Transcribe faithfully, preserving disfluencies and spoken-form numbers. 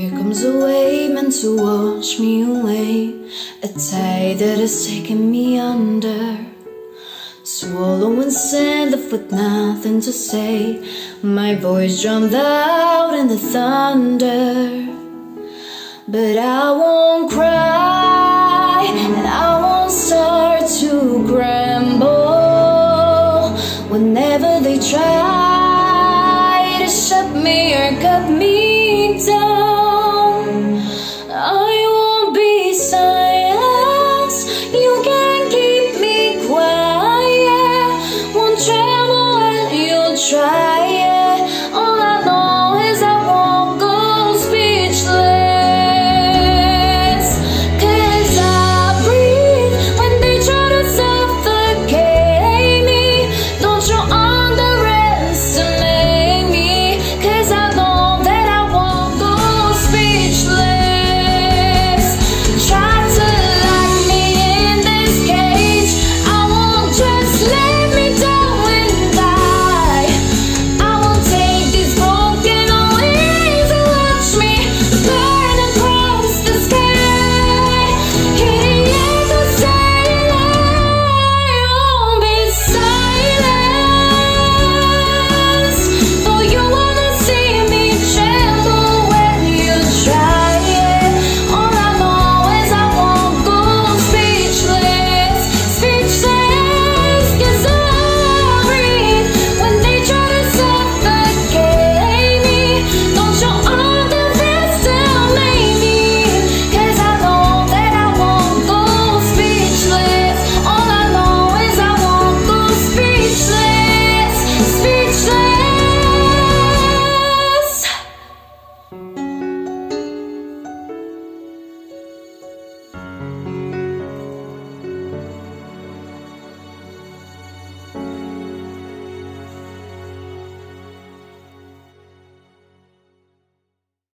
Here comes a wave meant to wash me away, a tide that has taken me under, swallowing sand left with nothing to say, my voice drowned out in the thunder. But I won't cry, and I won't start to grumble whenever they try to shut me or cut me down.